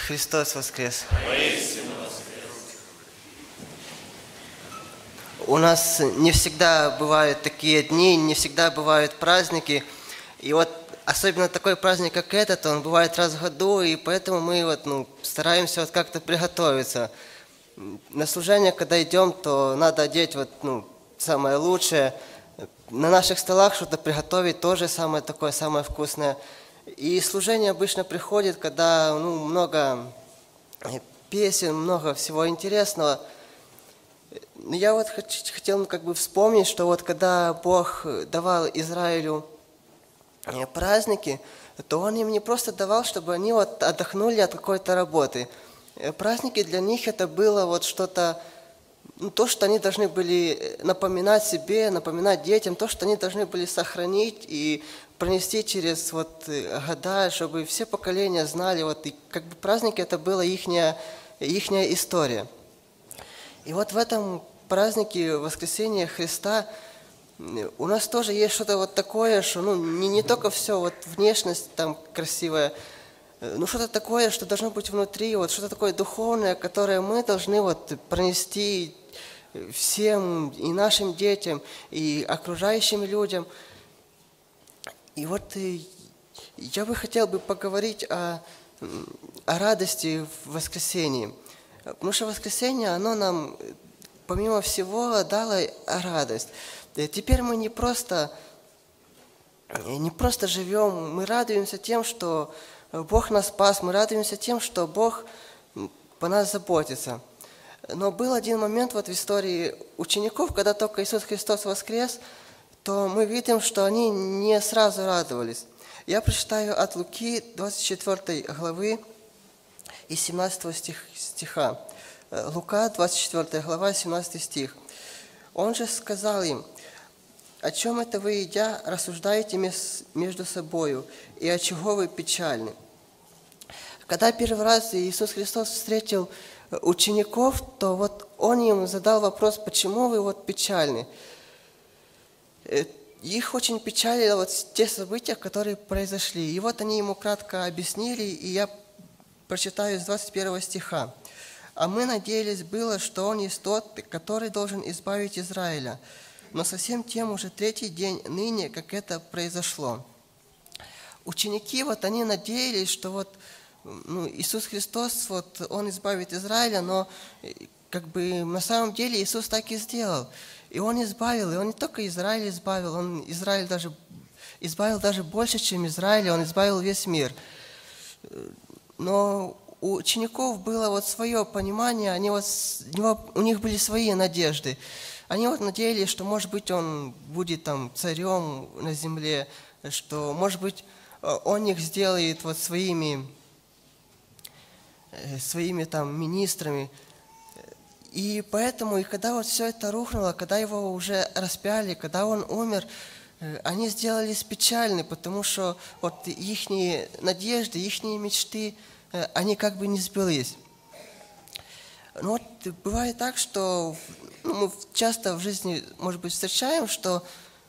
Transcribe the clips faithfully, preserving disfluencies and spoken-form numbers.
Христос воскрес! Воистину воскрес! У нас не всегда бывают такие дни, не всегда бывают праздники. И вот особенно такой праздник, как этот, он бывает раз в году, и поэтому мы вот, ну, стараемся вот как-то приготовиться. На служение, когда идем, то надо одеть вот, ну, самое лучшее. На наших столах что-то приготовить, тоже самое такое, самое вкусное. И служение обычно приходит, когда, ну, много песен, много всего интересного. Я вот хотел, как бы, вспомнить, что вот когда Бог давал Израилю праздники, то Он им не просто давал, чтобы они вот отдохнули от какой-то работы. Праздники для них это было вот что-то, ну, то, что они должны были напоминать себе, напоминать детям, то, что они должны были сохранить и пронести через вот года, чтобы все поколения знали, вот, и как бы праздники это была ихняя, ихняя история. И вот в этом празднике Воскресения Христа у нас тоже есть что-то вот такое, что, ну, не, не только все, вот внешность там красивая, ну, что-то такое, что должно быть внутри, вот что-то такое духовное, которое мы должны вот пронести всем, и нашим детям, и окружающим людям. И вот я бы хотел бы поговорить о, о радости в воскресении. Потому что воскресенье, оно нам, помимо всего, дало радость. Теперь мы не просто, не просто живем, мы радуемся тем, что Бог нас спас, мы радуемся тем, что Бог по нас заботится. Но был один момент вот в истории учеников, когда только Иисус Христос воскрес, то мы видим, что они не сразу радовались. Я прочитаю от Луки двадцать четвёртой главы и семнадцатого стиха. Лука, двадцать четвёртая глава, семнадцатый стих. Он же сказал им: «О чем это вы, едя, рассуждаете между собою, и от чего вы печальны?» Когда первый раз Иисус Христос встретил учеников, то вот Он им задал вопрос: почему вы вот печальны? Их очень печалило вот те события, которые произошли. И вот они ему кратко объяснили, и я прочитаю с двадцать первого стиха. «А мы надеялись было, что Он есть тот, который должен избавить Израиля. Но совсем тем уже третий день ныне, как это произошло». Ученики, вот они надеялись, что вот, ну, Иисус Христос, вот Он избавит Израиля, но как бы на самом деле Иисус так и сделал. И Он избавил, и Он не только Израиль избавил, Он Израиль даже избавил даже больше, чем Израиль, Он избавил весь мир. Но у учеников было вот свое понимание, они вот, у них были свои надежды. Они вот надеялись, что, может быть, Он будет там царем на земле, что, может быть, Он их сделает вот своими, своими там министрами. И поэтому, и когда вот все это рухнуло, когда Его уже распяли, когда Он умер, они сделались печальны, потому что вот их надежды, их мечты, они как бы не сбылись. Но вот бывает так, что, ну, мы часто в жизни, может быть, встречаем, что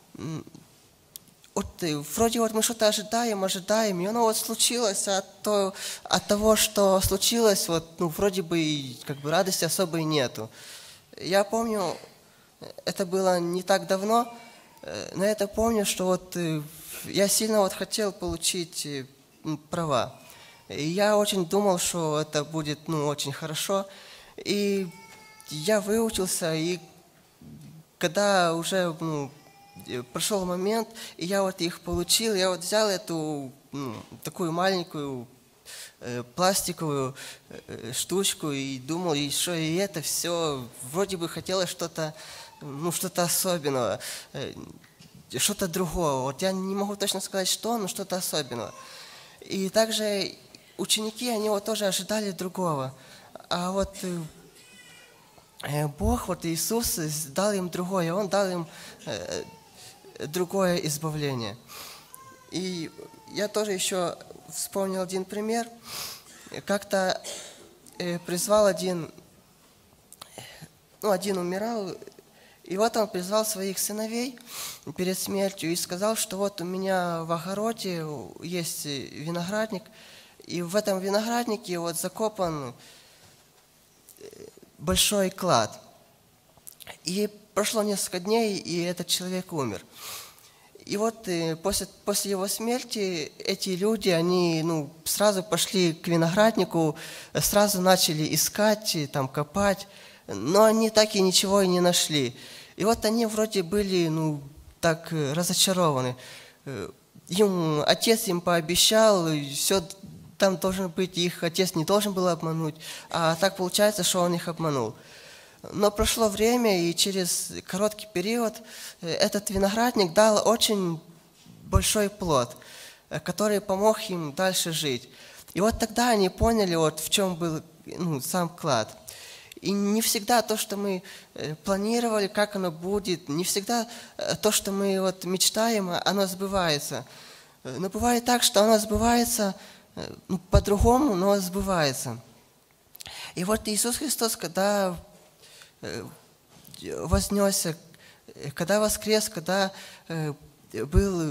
вот вроде вот мы что-то ожидаем, ожидаем, и оно вот случилось, а то, от того, что случилось, вот, ну, вроде бы как бы радости особой нету. Я помню, это было не так давно, но я это помню, что вот я сильно вот хотел получить права. И я очень думал, что это будет, ну, очень хорошо. И я выучился, и когда уже, ну, прошел момент, и я вот их получил, я вот взял эту, ну, такую маленькую э, пластиковую э, штучку и думал, и что и это все, вроде бы хотелось что-то, ну, что-то особенного, э, что-то другого. Вот я не могу точно сказать, что, но что-то особенного. И также ученики, они вот тоже ожидали другого. А вот э, Бог, вот Иисус дал им другое, Он дал им э, другое избавление. И я тоже еще вспомнил один пример. Как-то э, призвал один, ну, один умирал, и вот он призвал своих сыновей перед смертью и сказал, что вот у меня в огороде есть виноградник, И в этом винограднике вот закопан большой клад. И прошло несколько дней, и этот человек умер. И вот после, после его смерти эти люди, они ну, сразу пошли к винограднику, сразу начали искать, там, копать, но они так и ничего и не нашли. И вот они вроде были ну, так разочарованы. Им отец им пообещал, все там должен быть, их отец не должен был обмануть, а так получается, что он их обманул. Но прошло время, и через короткий период этот виноградник дал очень большой плод, который помог им дальше жить. И вот тогда они поняли, вот в чем был ну, сам клад. И не всегда то, что мы планировали, как оно будет, не всегда то, что мы вот мечтаем, оно сбывается. Но бывает так, что оно сбывается ну, по-другому, но сбывается. И вот Иисус Христос, когда вознесся, когда воскрес, когда был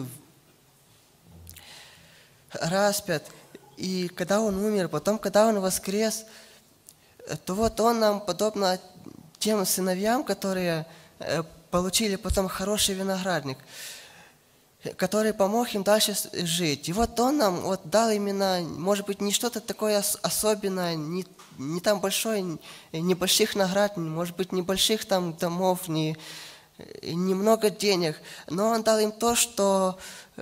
распят, и когда Он умер, потом, когда Он воскрес, то вот Он нам, подобно тем сыновьям, которые получили потом хороший виноградник, который помог им дальше жить. И вот Он нам вот дал именно, может быть, не что-то такое особенное, не, не там большой, небольших наград, может быть, небольших там домов, не, немного денег, но Он дал им то, что,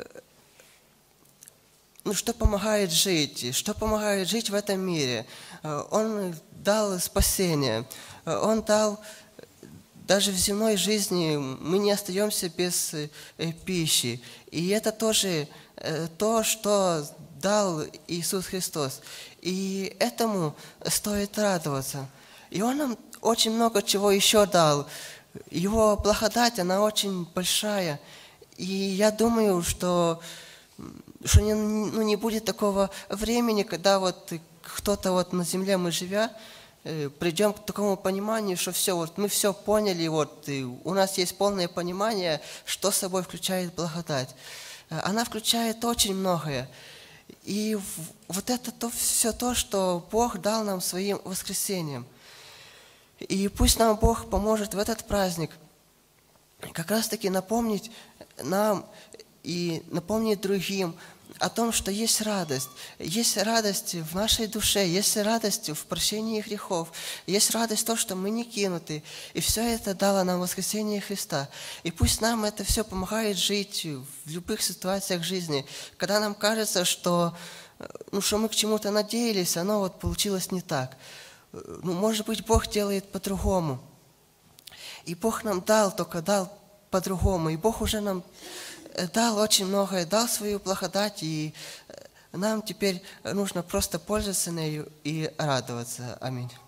ну, что помогает жить, что помогает жить в этом мире. Он дал спасение, Он дал... Даже в земной жизни мы не остаемся без пищи. И это тоже то, что дал Иисус Христос. И этому стоит радоваться. И Он нам очень много чего еще дал. Его благодать, она очень большая. И я думаю, что, что не, ну, не будет такого времени, когда вот кто-то вот на земле мы живя, придем к такому пониманию, что все, вот мы все поняли, вот, и у нас есть полное понимание, что собой включает благодать. Она включает очень многое. И вот это то, все то, что Бог дал нам своим воскресением. И пусть нам Бог поможет в этот праздник как раз-таки напомнить нам и напомнить другим о том, что есть радость. Есть радость в нашей душе, есть радость в прощении грехов, есть радость в том, что мы не кинуты. И все это дало нам воскресение Христа. И пусть нам это все помогает жить в любых ситуациях жизни, когда нам кажется, что, ну, что мы к чему-то надеялись, оно вот получилось не так. Ну, может быть, Бог делает по-другому. И Бог нам дал, только дал по-другому. И Бог уже нам дал очень многое, дал свою благодать, и нам теперь нужно просто пользоваться ею и радоваться. Аминь.